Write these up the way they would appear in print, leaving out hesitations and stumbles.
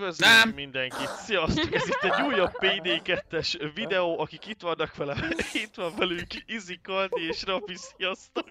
Üdvözlünk mindenkit! Sziasztok! Ez itt egy újabb PD2-es videó, akik itt vannak velem. Itt van velünk Izzy, Kaldi és Rapi, sziasztok!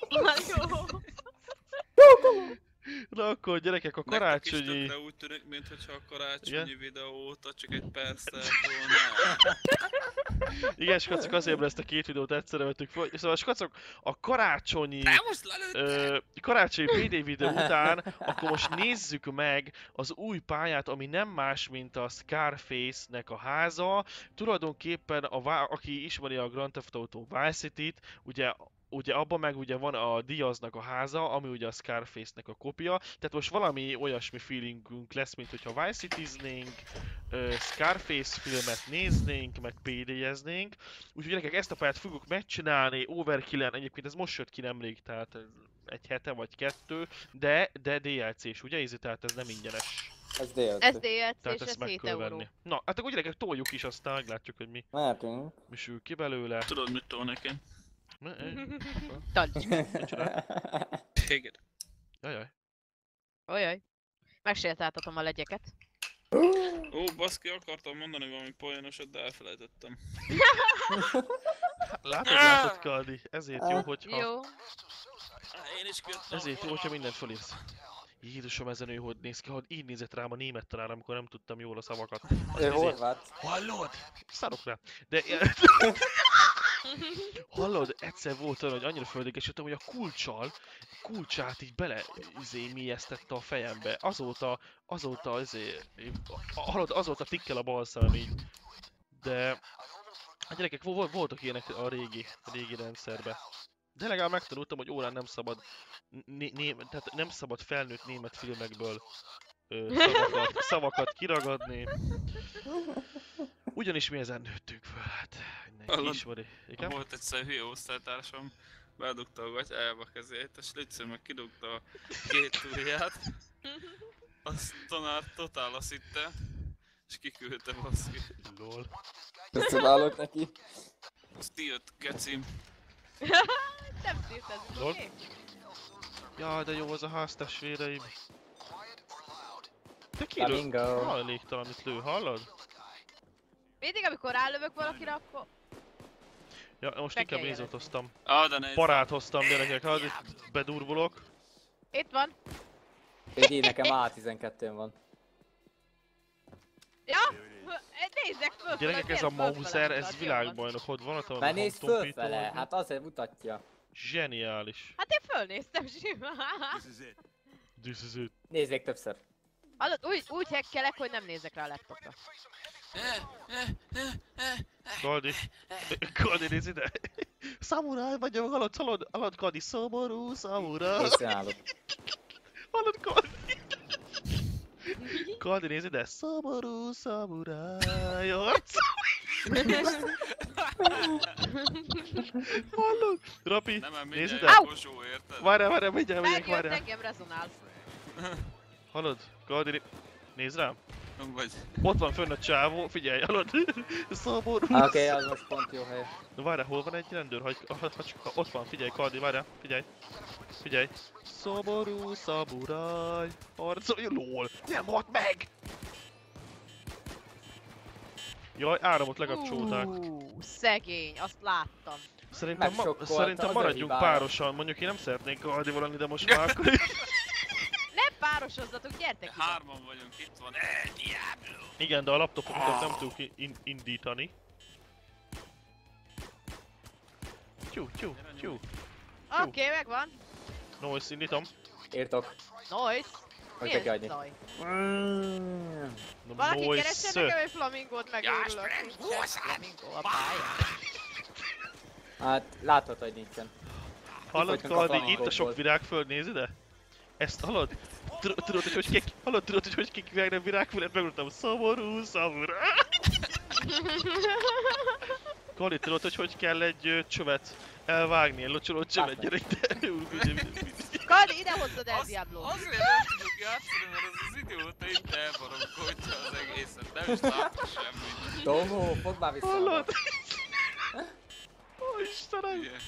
Na akkor gyerekek, a karácsonyi... Nektek is tökre úgy tűnik, mintha a karácsonyi videó óta csak egy perccel volna. Igen, skacok, azért ezt a két videót egyszerre vettük fel. Szóval skacok, a karácsonyi... karácsonyi PD videó után, akkor most nézzük meg az új pályát, ami nem más, mint a Scarface-nek a háza. Tulajdonképpen, aki ismeri a Grand Theft Auto Vice City-t, ugye abban meg ugye van a Diaznak a háza, ami ugye a Scarface-nek a kopia. Tehát most valami olyasmi feelingünk lesz, mint hogyha Vice City-znénk, Scarface filmet néznénk, meg PD-jeznénk. Úgyhogy gyerekek, ezt a pályát fogjuk megcsinálni Overkillen, egyébként ez most jött ki nemrég, tehát egy hete vagy kettő, de DLC-s, ugye Izzy? Tehát ez nem ingyenes. Ez DLC. Ez DLC, Tehát és ezt ez meg 7 kell euró. venni. Na, hát akkor gyerekek, toljuk is, aztán meglátjuk, hogy Mehetünk. mi sül ki belőle. Tudod, mit tolnék én? Tadj. Téged. Jajjaj. Ojaj. Megsértáltatom a legyeket. Ó, baszki, akartam mondani valami poénosat, de elfelejtettem. Látod, Kaldi, ezért jó, hogyha... Jó. Én is kijöttem. Ezért jó, hogyha mindent fölírsz. Jézusom, ezen ő hogy néz ki, hogy így nézett rám a német tanár, amikor nem tudtam jól a szavakat. Ő horvát. Hallod? Szarok rá. De... Hallod, egyszer volt olyan, hogy annyira földékesültem, hogy a kulcsát így bele mélyeztette a fejembe. Azóta hallod, azóta tikkel a bal szemem így. De... Hát gyerekek, voltak ilyenek a régi rendszerben. De legalább megtanultam, hogy órán nem szabad tehát nem szabad felnőtt német filmekből szavakat kiragadni. Ugyanis mi ezen nőttünk föl, hát mindenki ismeri. Igen? Volt egyszer hülye osztálytársam, bedugta a gatyájába a kezét, és Lütsző meg kidugta a két ujját. Azt tanár totál azt hitte, és kiküldte baszki. Lol. Köszönálok neki. Azt jött, gecim. Nem szívtad, Lol. oké? Jaj, de jó az a háztestvéreim. Te Flamingo. kilő? Hajléktalan itt lő, hallod? Mindig amikor rálövök valakire, akkor... Ja, most inkább nézőt hoztam. De nézd. Parát hoztam, gyerekek, hát itt bedurvulok. Itt van. Így nekem A12-n van. Ja! Nézzek föl! Gyerekek, ez a Mauser, ez világbajnok, hogy van ott a Már nézd fölfele, hát azért mutatja. Zseniális. Hát én fölnéztem simán. This is it. Nézd még többször. Hallod, úgy hackelek, hogy nem nézek rá a laptopra. Kaldi, nézd ide! Szamuráj vagyok, hallod Kaldi, szomorú szamuráj! Készen állok. Hallod Kaldi? Kaldi, nézd ide! Szomorú szamuráj, arca! Hallod? Rapi, nézd ide! Kosó, érted? Várjál, mindjárt, Megjött, várjál! engem rezonál. Hallod? Kaldi, nézd rám! Nem vagy. Ott van fönn a csávó, figyelj, hallod? Szomorú. Oké, az most pont jó hely. Na várjál, hol van egy rendőr? Ott van, figyelj, Kaldi, várjál, figyelj. Szomorú szamuráj, harcolj, lol, nem halt meg! Jaj, áramot lekapcsolták. Szegény, azt láttam. Szerintem Megsokkolta, az maradjunk a hibája. párosan, mondjuk én nem szeretnék Kaldi valami, de most már akkor... Ne párosozzatok, gyertek ide. Hárman vagyunk, itt van. Diablo! Igen, de a laptopokat nem tudjuk indítani. Tyú. Oké, megvan. Noise, indítom. Írtok. Nice. Hogy Mi kell ez kiadni. zaj? Na, Valaki keressen Noise. nekem egy flamingót, megőrülök. Flamingó a pályán. Hát látod, hogy nincsen. Hallod, vagyunk a Kaldi, itt a flamingókból. sok virágföld, nézd ide! Ezt hallod? Tudod, hogy kivágni a virágföldet, megmondtam, szomorú szamuráj! Kaldi, tudod, hogy kell egy csövet elvágni, egy locsoló csövet, gyere ide! Kaldi, ide hozzad el Diablo. Azért nem tudok játszani, mert az idióta itt elbaromkodja az egészet. Nem is látok semmit. Tomó, fogd már vissza. Hallod? Ó, Istenem! Hülye.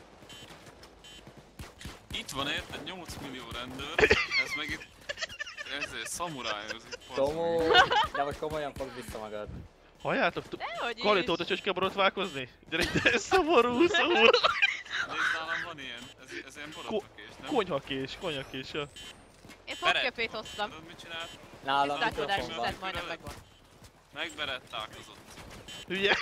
Itt van érted 8 millió rendőr, ez meg itt ezért szamurájozik. Tomó, de most komolyan fogd vissza magad. Halljátok? Dehogy is. Kalito, te csöcske borotválkozni? Gyere ide, szomorú, szomorú. Nézd, nálam van ilyen. Ez ilyen borotvakés, nem? Konyhakés, ja. Én fogkefét hoztam. Tudod mit csinált? Nálam Tisztálkodás mikrofon van. viszont majdnem megvan. Megberettálkozott. Hülye.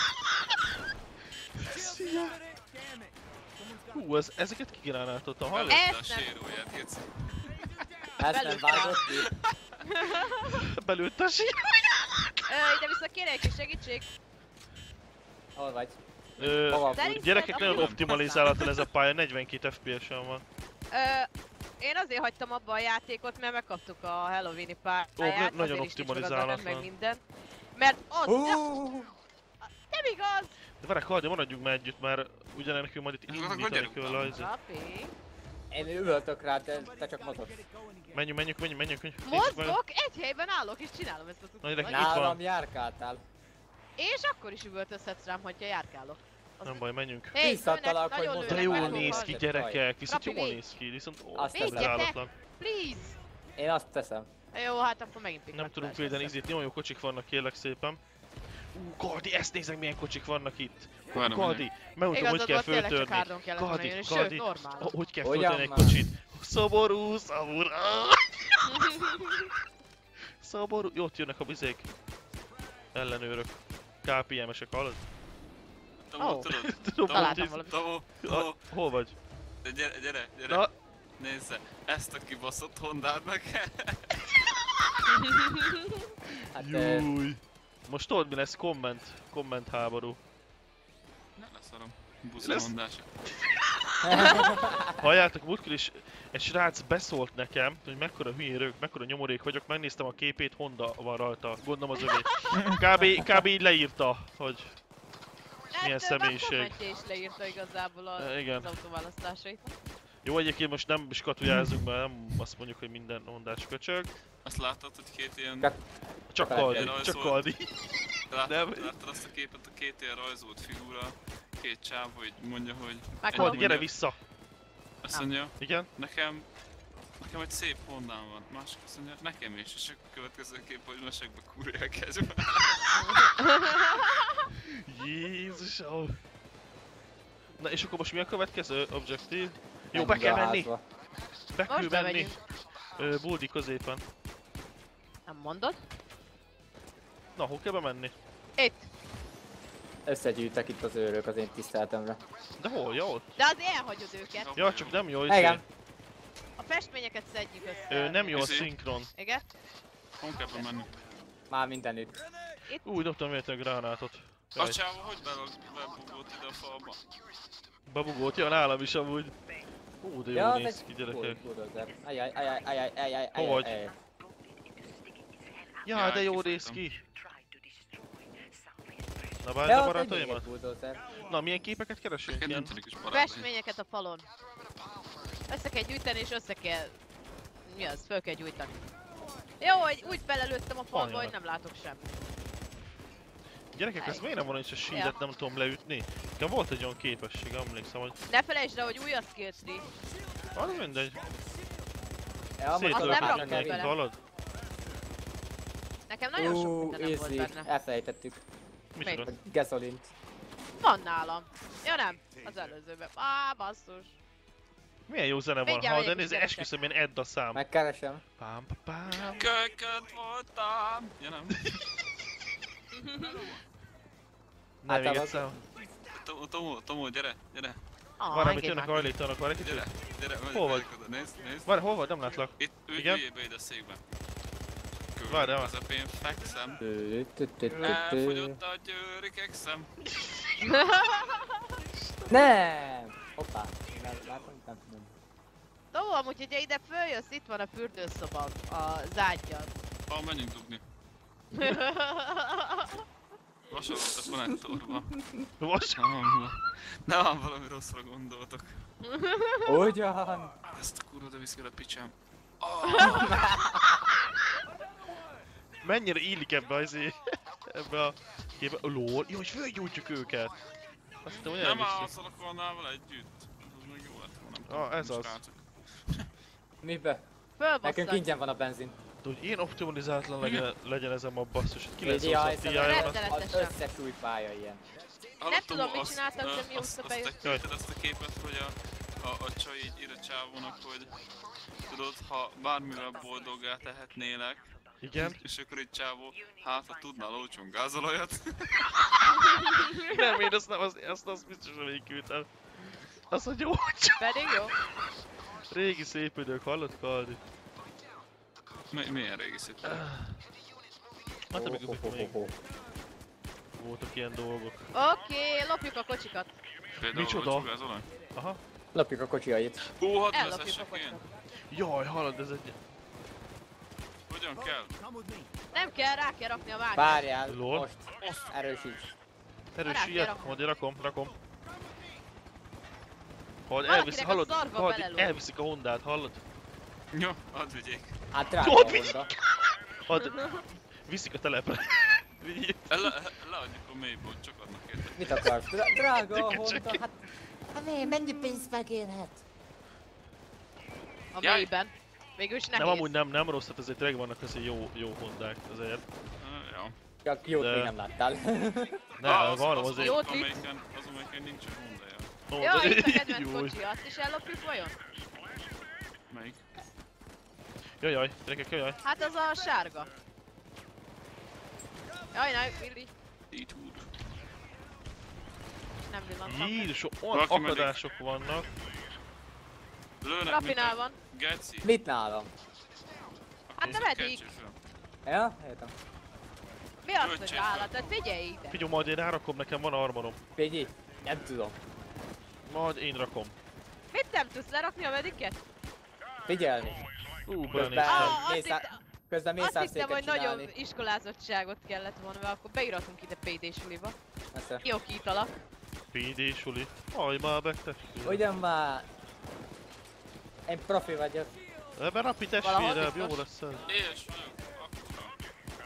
Szia. Hú, ezeket kigranáltottam, hallod? Belőtte a Ezt nem. séróját, Geci. Ezt nem vágott ki. Belőtte a sír. Ide vissza kérek egy kis segítség. Hol vagy? Ö, Szerintem Gyerekek, nagyon amúgy optimalizálatlan ez a pálya, 42 FPS-en van. Én azért hagytam abba a játékot, mert megkaptuk a Halloween-i pályát. nagyon azért is nincs meg a granát, optimalizálatlan. meg minden. Mert az... Nem igaz! De várj, Kaldi, maradjunk már együtt, mert ugyanen nekünk majd itt Akkor indítani gyerünk kell már. a izét. Rafi. Én üvöltök rá, te csak mozogsz. Menjünk. Nézzük meg. Mozgok, egy helyben állok és csinálom ezt a Na, gyerek, cuccot. itt van. Nálam járkáltál. És akkor is üvöltözhetsz rám, hogyha járkálok. Az- Nem baj, menjünk. Hey, Visszadtalak, nagyon hogy lőnek, De Tényleg jól nagyon megfogom. néz hal- ki, gyerekek, viszont Rapi, jól védj. néz ki, viszont Azt teszem. optimálatlan. Please! Én azt teszem. Jó, hát akkor megint Nem pikantás tudunk védeni, lesz. itt nagyon jó kocsik vannak, kérlek szépen. Kaldi, ezt nézd meg, milyen kocsik vannak itt. Várom, Kaldi, megmutatom, hogy Igazad kell volt, tényleg csak föltörni. hárdon kellett volna jönni, sőt, Kaldi, normál. hogy kell Hogyan föltörni egy már? kocsit? Szomorú, szomorú. Szomorú, jó, ott jönnek a bizék. Ellenőrök. KPM-esek, hallod? Tomó, Ó. tudod? Tudom, Találtam hogy valamit. Tomó, hol vagy? de gyere. Na, Nézze, ezt a kibaszott Hondát meg kell. Hát júj. Most tudod mi lesz? Komment háború. Ne leszarom. Busz Lesz. Hondás. Halljátok, múltkor is egy srác beszólt nekem, hogy mekkora hülyén rög, mekkora nyomorék vagyok, megnéztem a képét, Honda van rajta, gondolom az övé. Kb így leírta, hogy milyen Hát, már személyiség. kommentje is leírta igazából Igen. az autóválasztásait. Jó, egyébként most nem skatujázunk, mert nem azt mondjuk, hogy minden Hondás köcsög. Azt láttad, hogy két ilyen... Csak- Csak Csak Kaldi, rajzolt. csak Kaldi. Láttad azt a képet, a két ilyen rajzolt figura, két csáv, hogy mondja, hogy... Meghalom. Kaldi, gyere vissza! Azt mondja, Igen? nekem egy szép Hondám van, másik azt mondja, nekem is, és a következő kép, hogy mesekbe kurják egybe. Jézusom! Na és akkor most mi a következő objektív? Jó, be kell menni! Be kell Most menni! bemegyünk. Buldi középen. Nem mondod? Na, hol kell bemenni? Itt. Összegyűjtek itt az őrök az én tiszteletemre. De hol? Ja, ott? De azért elhagyod őket. Ja, csak nem jó, Igen. A festményeket szedjük össze. Nem jó a Izé. szinkron. Igen? Hon kell bemenni? Már mindenütt. Úgy dobtam véletlenül a gránátot. A Jaj, csáva hogy bebugolt ide a falba? bebugolt, ja, nálam is amúgy. De jó az néz egy ki, gyerekek. bulldozer. Ajaj. Hol vagy? Ja, de jó néz kifutottam. ki. Na várj De a ott egy barátaimat. még bulldozer. Na, milyen képeket keresünk? Neked Ilyen? nincsenek is barátai. Festményeket a falon. Össze kell gyűjteni és össze kell... Mi az? Föl kell gyújtani. Jó, hogy úgy belelőttem a falba, hogy nem látok semmit. Gyerekek, ez miért nem van, hogy a shieldet nem tudom leütni? Nekem volt egy olyan képesség, emlékszem, hogy... Ne felejtsd el, hogy új a skill tree. Az mindegy. Ja, amúgy Azt nem Szétlökök raktam mindenkit, bele. hallod? Nekem nagyon sok mindenem volt easy. benne. Elfelejtettük. Micsoda? A gazolint. Van nálam. Ja nem, az előzőben. Basszus. Milyen jó zene van, Mindjárt ha de megyek, nézd, keresek. esküszöm, én Edd a szám. Megkeresem. Pám, pám, pám. Kölyköt voltam! Ja nem? Ne, még egyszer. Tomó, gyere! Várj, amit jönnek hajlítanak, várj egy Gyere, kicsit. gyere, Hol vagy? oda, nézd. Várj, hol vagy? Nem látlak. Itt, Igen? üljél be ide a székbe. Várjál. Közepén fekszem. Elfogyott a győri kekszem. Nem! Hoppá. Nem tudom. Tó, amúgy, hogyha ide följössz, itt van a fürdőszoba, a zágyjal. Menjünk dugni. Vasalott a konnektorba. Most? Nem, valami rosszra gondoltok. Ugyan! Ezt a kurva, de visz kell a picsám. Mennyire illik ebbe ebbe a képbe. Lol, jó, és fölgyújtjuk őket. Azt hittem, hogy Nem elvisszük. állszol a kornával együtt. Az meg jó lett volna. Ez az. Srácok. Mibe? Fölbasszak. Nekünk ingyen van a benzin. De hogy ilyen optimalizátlan legyen ez a mob basszus, hogy Jaj, 920 Ti szóval van. Rettenetesen. az összes pálya ilyen. Hallottam, tudom, mit azt- csináltam, de mióta azt bejöttem. küldted azt a képet, hogy a csaj így ír a csávónak, hogy tudod, ha bármivel boldoggá tehetnélek, Igen. és akkor egy csávó, hát ha tudnál olcsón gázolajat. Nem, én azt nem, azt biztosan végigküldtem. Azt mondja, hogy csak. Pedig jó. Régi szép idők, hallod, Kaldi? Milyen régi szép? Hát amikor még voltak ilyen dolgok. Oké, lopjuk a kocsikat. Például Micsoda? olcsó gázolaj? Aha. Lopjuk a kocsijait. Hú, hadd Ellopjuk a vezessek én. kocsikat. Jaj, hallod, ez egy... Hogyan kell? Nem kell, rá kell rakni a vágást. Várjál, Lol. most erősíts. Erős Rakom. ilyet, majd én rakom. Hallod, Valakinek elviszik, a hallod, szarva hallod, belelóg. elviszik a Hondát, hallod? Jó, add vigyék. Hát drága Ott a Honda. Hallod, viszik a telepre. Vigyék. Leadjuk a mélyból, csak adnak érte. Mit akarsz? Drága a Csak- Honda, hát... Hát né, mennyi pénzt megérhet? A Jaj. mélyben. Végülis nehéz. Nem, amúgy nem rossz, hát azért tényleg vannak azért jó Hondák azért. Jó. Csak jót De- még nem láttál. Nem, van azért. Jót vitt. amelyiken nincs a Honda-ja. No, Ja, de- itt a kedvenc jó. kocsi, azt is ellopjuk vajon? Melyik? Jajjaj, gyerekek, jajjaj. Hát az a sárga. Jaj, Willy. Így úgy. Nem villantam. Jézus, olyan Valaki meddig? akadások vannak. Lőnek, Rafinál van. Geci. Mit nálam? Hát nem eddig. Keltső föl. Ja, értem. Mi az, hogy Öccse. állat? Hát figyelj ide. Figyelj, majd én rárakom, nekem van armorom. Piggy? Nem tudom. Majd én rakom. Mit nem tudsz lerakni a mediket? Figyelni. Közben Közben azt mész hittem- közben Azt hittem, mészárszéket hogy csinálni. nagyon iskolázottságot kellett volna, mert akkor beiratunk ide PD suliba. Persze. Kiokítalak. PD suli. Aj, már betestél. Ugyan már... Én profi vagyok. Ebben rapi Valahol testvérem, jó biztos. lesz ez. Éhes vagyok. Akkora.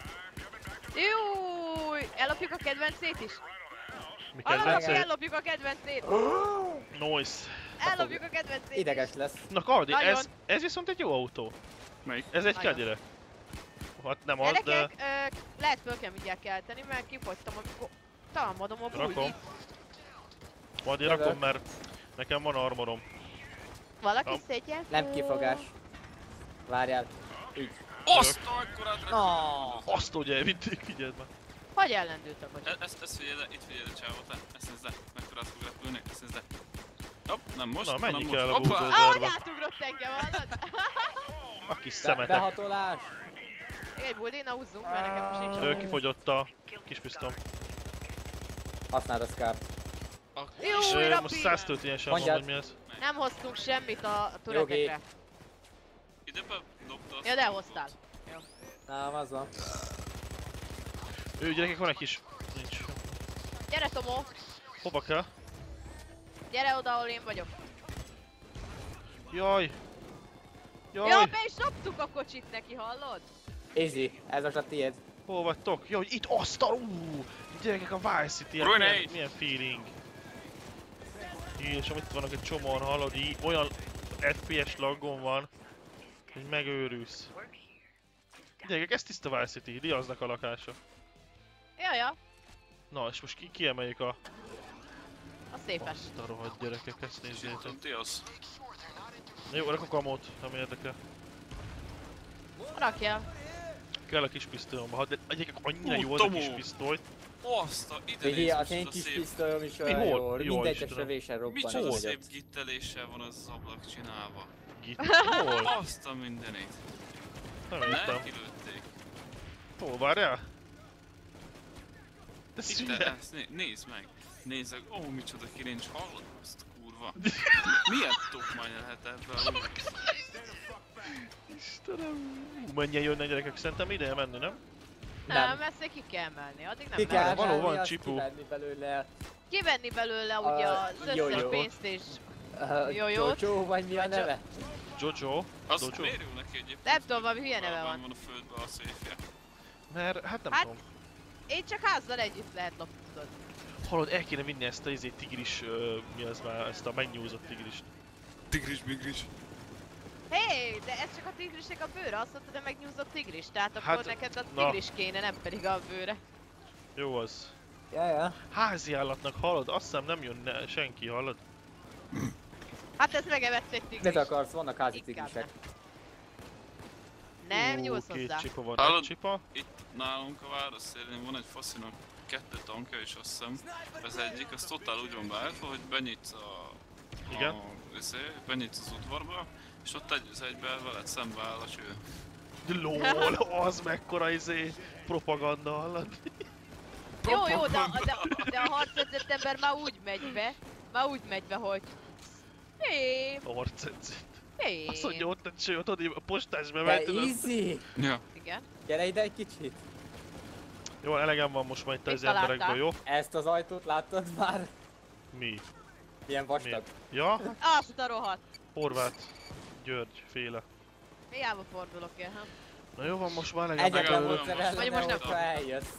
Júj! Ellopjuk a kedvencét is? Mi Hallod, kedvenced? ellopjuk a kedvencét! Nice. Ellopjuk a kedvencét! Ideges lesz. Na Kaldi, Nagyon. ez viszont egy jó autó. Melyik? Ez egy Nagyon. Cadillac. Hát nem az, de... Gyerekek, lehet föl kell mindjárt kelteni, mert kifogytam, amikor támadom a Rakom. bulit. Majd én rakom, mert nekem van armorom. Valaki Ram. szedjen Nem föl. kifogás. Várjál. Így. Azt akkorát No. Azt ugye, mindig figyeld már. Hogy ellendült a kocsi? Ezt figyeld le, itt figyeld a csávót, ezt nézd le. Mekkora át fog repülni, ezt nézd le. Hopp, nem most, Na, menjünk hanem el a most. Hoppá! bulldozer. Ahogy átugrott engem, hallod? A kis szemetek. Behatolás. Egy buldina húzzunk, mert nekem most nincs. Kifogyott a kis pisztom. Használd a scarf. Jó, Most Rapi! 100 történjen sem Mondjad. mondom, hogy mi ez. Nem hoztunk semmit a Jogi. turetekre. Ide bedobta azt. Ja, de hoztál. Nem, az van. Ő, gyerekek, van egy kis... Nincs. Gyere, Tomó! Hova kell? Gyere oda, ahol én vagyok. Jaj! Ja, Jaj! be is dobtuk a kocsit neki, hallod? Easy, ez most a tiéd. Hol vagytok? Jaj, itt asztal! Gyerekek, a Vice City, hát Grenade! milyen feeling. És amit vannak egy csomóan, hallod, így olyan FPS laggon van, hogy megőrülsz. Gyerekek, ez tiszta Vice City, Diaznak a lakása. Ja, Na, és most kiemeljük a... a szépes. Azt a rohadt gyerekek, ezt nézzétek. Ti az. Jó, rakok amót, nem érdekel. Rakjál. Kell a kis pisztolyomba, de gyerekek, annyira Ú, jó az a Tomó! kis pisztoly. Azt a ide Figyelj, nézd az most én a kis szép... pisztolyom is Mi, olyan hol? jó. Jó, Mindegyes Istenem. lövésen robban Micsoda az szép agyat. gitteléssel van az ablak csinálva. Git. Hol? Azt a mindenit. Nem Ne, értem. kilőtték. Hol, várjál? De Itt szülye! ezt nézd meg. Nézzek, ó, micsoda kirincs, hallod azt a kurva. Milyen tokmány lehet ebből? Istenem! Mennyien jönnek gyerekek, szerintem ideje menni, nem? Nem, ezt még ki kell emelni, addig nem Ki kell lehet. való, van emelni, azt csipó. kivenni belőle. Kivenni belőle ugye az jó, összes jó. pénzt és... Jó, jó. Jojo, vagy mi a Vagy neve? Jojo? Azt Dojo? miért ül neki egyébként? Nem tudom, valami hülye neve Valami van. van a földbe a széfje. Mert, hát nem Hát- tudom. Én csak házzal együtt lehet lopni, tudod. Hallod, el kéne vinni ezt a tigris, mi az már, ezt a megnyúzott tigrist. Tigris, migris. Hé, de ez csak a tigrisnek a bőre, azt mondtad, hogy megnyúzott tigris, tehát akkor Hát, neked a na. tigris kéne, nem pedig a bőre. Jó az. Ja. Házi állatnak hallod? Azt hiszem nem jön senki, hallod? Hát ez megevett egy tigris. Mit akarsz? Vannak házi Inkább tigrisek. Nem nyúlsz Két hozzá. csipa van, Hallod? egy csipa. Itt nálunk a város szélén van egy faszinak 2 tankja is, azt hiszem. Az egyik, az totál úgy van beállítva, hogy benyitsz Igen. benyitsz az udvarba, és ott egy az egyben veled szembe áll a cső. LOL, az mekkora propaganda, hallod? Jó, de a harcedzett ember már úgy megy be, hogy... Hé, Arcedzét. hé. Azt mondja, ott egy cső, ott a postásba De megy, tudod? easy! Ja. Igen. Gyere ide egy kicsit. Jó, elegem van most már itt Mit az emberekből, találtál? jó? Ezt az ajtót láttad már? Mi? Milyen vastag. Ja? Azt a rohadt. Horváth György féle. Hiába fordulok én, ha? Na jó van, most már elegem Egyetlen Megállom, módszer most- ellene, most nem hogyha eljössz.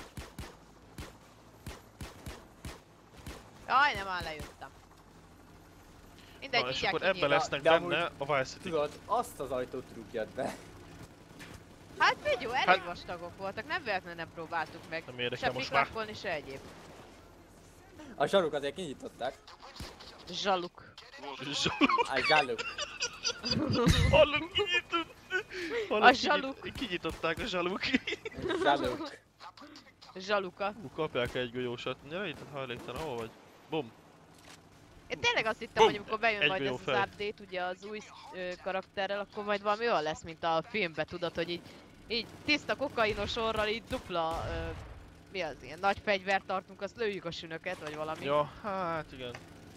Jaj, nem áll, lejöttem. Mindegy, Na, és mindjárt akkor ebben kinyílom. lesznek De benne a Vice City. Tudod, azt az ajtót rúgjad be. Hát figyelj, elég Hát- vastagok voltak, nem véletlenül nem próbáltuk meg. Nem érdekel Se most már. fiklakolni, se egyéb. A zsaruk azért kinyitották. Zsaluk. A zsaruk. Hallod, kinyitott! A zsaluk. Kinyitották a zsaluk. Zsaruk. Zsaluka. Kapják egy golyósat. Gyere itt, hajléktalan, hol vagy? Bum. Én tényleg azt hittem, hogy amikor bejön Egy majd ez golyó az fej. update, ugye az új karakterrel, akkor majd valami olyan lesz, mint a filmben, tudod, hogy így tiszta kokainos orral, így dupla, mi az ilyen, nagy fegyvert tartunk, azt lőjük a sünöket, vagy valami. Ja, hát igen.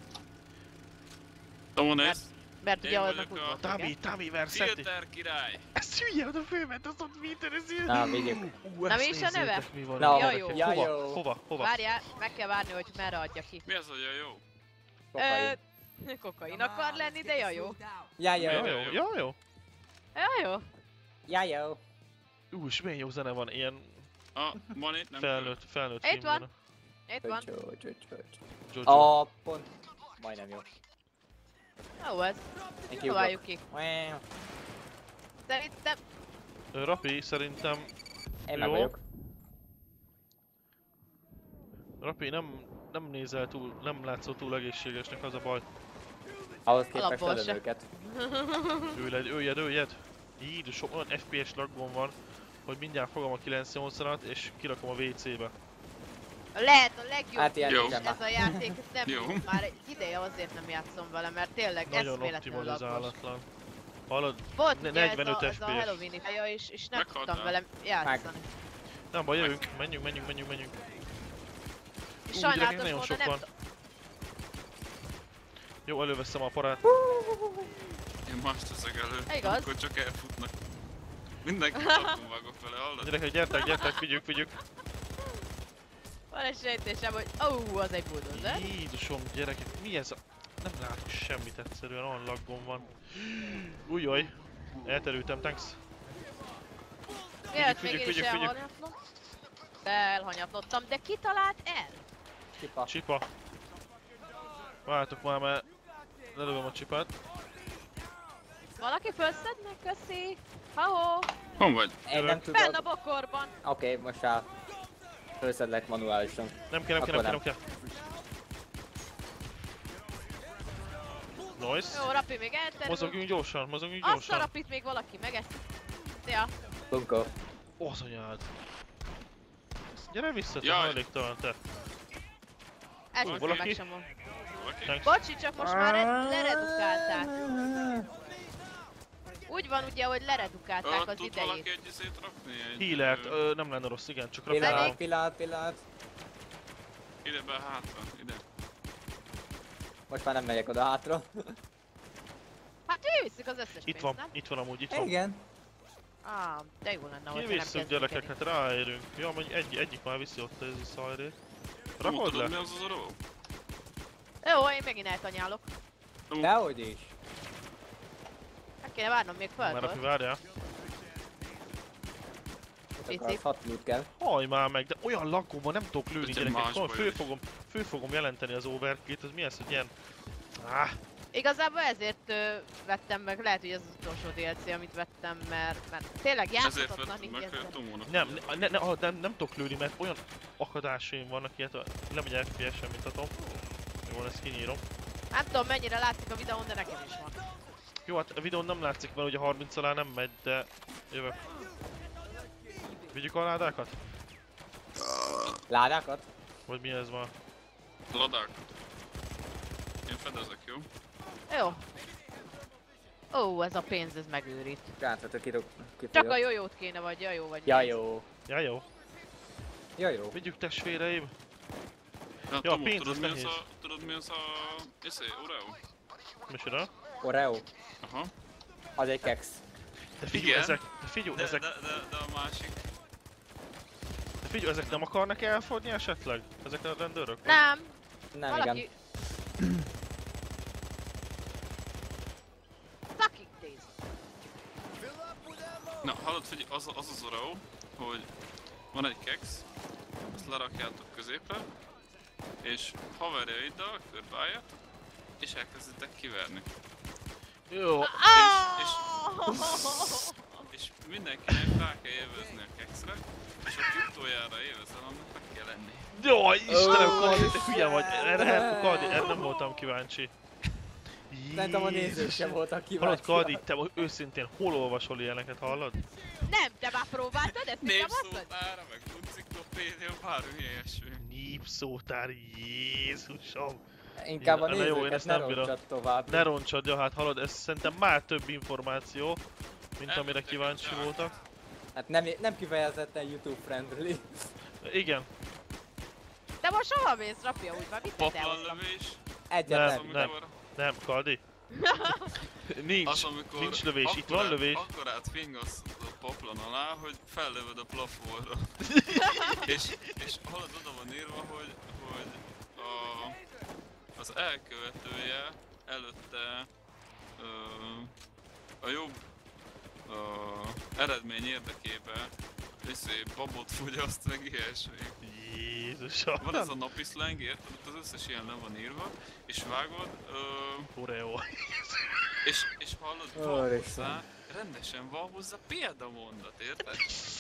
Tomó, nézd! Mert ugye Én annak vagyok úgy a- volt, Tami Versetti. Filter király! Ez hülye, oda fölment, azt ott minden, ez ilyen. Na, vigyük. Na, mi is a neve? Mi van Na, itt, ja, gyerekek. jó. Ja, Hova? jó. Hova? Várjál, meg kell várni, hogy merre adja ki. Mi az, hogy a jó? Kokain. Kokain akar lenni, de ja jó. Ja, Ja, jó. jó, ja, jó. Ja jó. Ja, jó. És milyen jó zene van, ilyen Van itt, nem felnőtt Itt film van. zene. Itt van. Jojo. A pont. Majdnem jó. Jó ez. Én Próbáljuk ki. kiugrok. Szerintem... Rapi, szerintem... Én meg Jó. vagyok. Rapi, nem nézel túl, nem látszol túl egészségesnek, az a baj. Ahhoz képest Alapból lelőn se. őket. Öljed. Így, sok olyan FPS laggon van, hogy mindjárt fogom a 980-at és kirakom a WC-be. Lehet a legjobb Hát ilyen Jó. nincsen ez már. a játék, ez nem Jó. már egy ideje azért nem játszom vele, mert tényleg Nagyon eszméletlenül lagos. optimalizálatlan. Hallod? Volt ugye 45 ez a FPS. Halloween-i feja és nem Meghaltál. tudtam vele játszani. Nem baj, jövünk, menjünk. És Ú, sajnálatos gyerekek, nagyon módon sok nem van. Jó, előveszem a aparát. Én más teszek elő, Igaz. amikor csak elfutnak. Mindenki tartom vágok vele, hallod? Gyerekek, gyertek, vigyük. Van egy sejtésem, hogy az egy bulldozer. Jézusom, gyerekek, mi ez a... Nem látok semmit egyszerűen, olyan laggon van. Újjaj, elterültem, thanks. Miért még én is vigyük. elhanyatlom? Elhanyatlottam, de ki talált el? Kipa. Csipa. Váltok már, mert lelövöm a csipát. Valaki felszednek, köszi! Ha-ho! Hon vagy? Én nem Fenn a tudom. bokorban! Oké, most rá. Fölszedlek manuálisan. Nem kell. Nice. Jó, Rapi még elterül. Mozogjunk gyorsan. Azt a Rapit még valaki megeszi. Szia! Bunkó. Az anyád. Gyere vissza, te Jaj. hajléktalan, te. Esküszöm, valaki? meg sem van. Valaki? Thanks. Bocsi, csak most már leredukálták. Úgy van ugye, hogy leredukálták az Tud valaki idejét. egy izét rakni? Egy, Healert, nem lenne rossz, igen, csak Pillanat, raknám. pillanat. Ide be hátra, ide. Most már nem megyek oda hátra. Hát ő viszik az összes Itt pénzt, van, nem? itt van amúgy, itt van. Igen. De jó lenne, hogyha nem Kivisszük kezdünk gyerekek, el. hát ráérünk. Ja, mondjuk egyik már viszi ott ez a szajrét. Rakod Tudod mi le? az az a ró? Jó, én megint eltanyálok. Dehogy is. Meg kéne várnom még Már földből. Rapi, várjál. Csak az 6 loot kell. Haj már meg, de olyan lakóban nem tudok lőni Ötön gyerekek. másba Föl fogom jelenteni az overkillt, az mi ez, hogy ilyen Igazából ezért vettem meg, lehet, hogy ez az utolsó DLC, amit vettem, mert tényleg Ezért játszhatatlan vettem meg, így hogy a ezzel. Tomónak. Nem tudok lőni, mert olyan akadásaim vannak, illetve lemegy FPS-en, mint atom. Jó, ezt kinyírom. Nem tudom mennyire látszik a videón, de nekem is van. Jó, hát a videón nem látszik, mert ugye 30 alá nem megy, de jövök. Vigyük a ládákat? Ládákat? Vagy mi ez ma? Ladák. Én fedezek, jó? Jó. Ó, ez a pénz, ez megőrít. Gáthatok Csak a jójót kéne, vagy jajó, vagy Ja mi? jó. Ja, jó. Ja jó. Vigyük testvéreim. Na, Ja, a Tomó, pénz az tudod mi az a... Oreo? Micsoda? Oreo. Aha. Az egy keks. De figyelj, Igen. ezek, de figyelj, De ezek, a másik... de figyelj, ezek nem akarnak elfogyni esetleg? Ezek a rendőrök? Nem, Nem, valaki... igen. Sucking days. Na, hallod, figyelj, az Oreo, hogy van egy keks, azt lerakjátok középre, és haverjaiddal körbeálljátok, és elkezditek kiverni. Jó. És mindenkinek rá kell élvezni a kekszre, és aki utoljára élvezel, annak meg kell lenni. Jó, Istenem, Kaldi, te hülye vagy. Erre nem voltam kíváncsi. Szerintem a nézők sem voltak Hallod, kíváncsiak. Kaldi, te őszintén hol olvasol ilyeneket, hallod? Nem, te már próbáltad ezt? Még nem mondtad? Népszótára, meg enciklopédia, bármi ilyesmi. Népszótár, Jézusom! Inkább a Na jó, én nézőket ezt ne nem bírom. roncsad tovább. Ne roncsad, ja, hát hallod, ez szerintem már több információ, mint amire Elmentek kíváncsi a voltak. Hát nem kifejezetten YouTube friendly. Igen, Te most hova mész, Rapja, úgy már mit te Paplanlövés, Egyet Nem, nem. nem. nem, Kaldi. Nincs, az amikor nincs lövés, itt van lövés. Akkor átfingasz a paplan alá, hogy fellövöd a plafonra. és hallod, oda van írva, hogy az elkövetője előtte a jobb eredmény érdekében babot fogyaszt, meg ilyesmi. Jézusom. Van ez a napi slang, érted? Ott az összes ilyen le van írva, és vágod, Oreo. és hallod, van Úristen. hozzá, rendesen van hozzá példamondat, érted?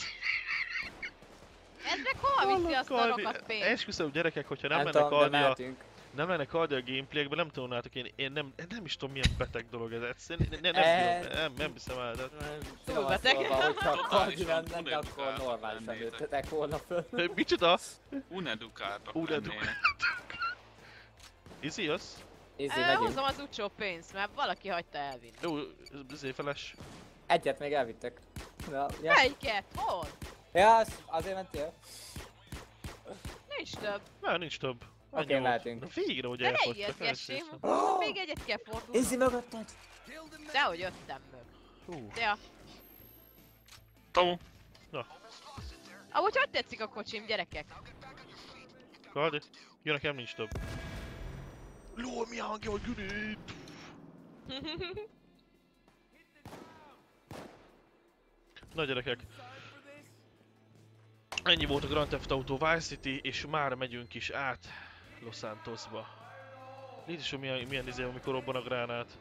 Ez meg hova viszi azt a Kaldi, rokat pénzt? esküszöm gyerekek, hogyha nem Nem lenne tudom, de Kaldi a... mehetünk. Nem lenne Kaldi a gameplayekben, nem tudnátok, én nem is tudom milyen beteg dolog ez egyszerűen. Nem hiszem el, de... Túl beteg. Hogyha Totálisan Kaldi lenne, de akkor unedukált normálisan lennétek. ültetek volna föl. Micsoda? Unedukáltak Unedukáltak. lennének. Izi, jössz? Izzi, megyünk. Hozom az utcsó pénzt, mert valaki hagyta elvinni. Jó, feles. Egyet még elvittek. Na, ja. Melyiket? Hol? Ja, azért mentél? Nincs több. Már nincs több. Oké, Ennyi volt. mehetünk. Na végre, hogy De ne elfogytak. ijeszgessém. Oh! Még egyet kell Izzi fordulnom. mögötted! Dehogy jöttem meg. Hú, Szia. Tomu, Amúgy hogy tetszik a kocsim, gyerekek? Kaldi, jó, nekem nincs több. Lol, mi hangja, hogy Güni? Na gyerekek. Ennyi volt a Grand Theft Auto Vice City, és már megyünk is át Los Santosba. Jézusom, milyen izé, amikor robban a gránát.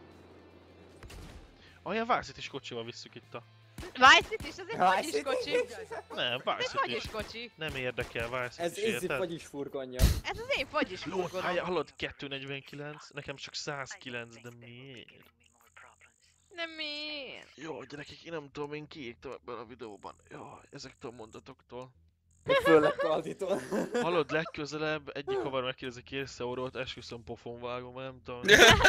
Olyan Vice City-s kocsival visszük itt a... Vice City, ez egy Vice fagyis City? kocsi. Nem, Ez Vice egy City. fagyis kocsi. Nem érdekel Vice Ez City, Izzi érted? fagyis furgonja. Ez az én fagyis Lol, furgonom. hallod, 249, nekem csak 109, de miért? Nem miért? Jó, gyerekek, én nem tudom, én kiégtem ebben a videóban. Jó, ezektől a mondatoktól. Még főleg Kalditól. Hallod, legközelebb egyik haver megkérdezi, kérsz eurót, esküszöm pofon vágom, nem tudom.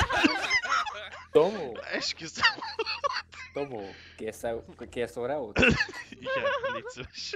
Tomó? Esküszöm. Tomó? Kérsz Oreót? Igen, légy szíves.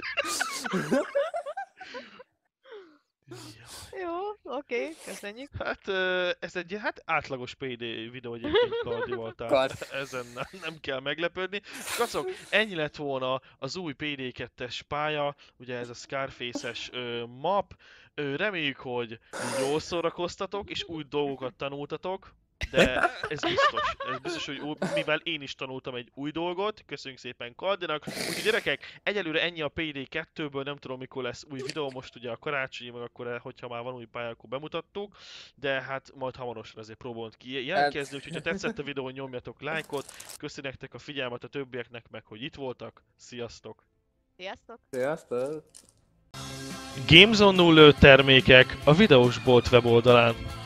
Jó, oké, köszönjük. Hát ez egy átlagos PD videó egyébként Kaldival, tehát ezen nem kell meglepődni. Kacok, ennyi lett volna az új PD2-es pálya, ugye ez a Scarface-es map. Reméljük, hogy jól szórakoztatok és új dolgokat tanultatok. De ez biztos, hogy mivel én is tanultam egy új dolgot, köszönjük szépen Kaldinak. Úgyhogy gyerekek, egyelőre ennyi a Payday 2-ből, nem tudom mikor lesz új videó, most ugye a karácsonyi, meg akkor, hogyha már van új pálya, akkor bemutattuk. De hát majd hamarosan azért próbálunk ki jelentkezni, úgyhogy ha tetszett a videó, nyomjatok lájkot. Köszönjük nektek a figyelmet a többieknek, meg hogy itt voltak. Sziasztok! Sziasztok! Sziasztok! Gamezone 0 termékek a videós bolt weboldalán.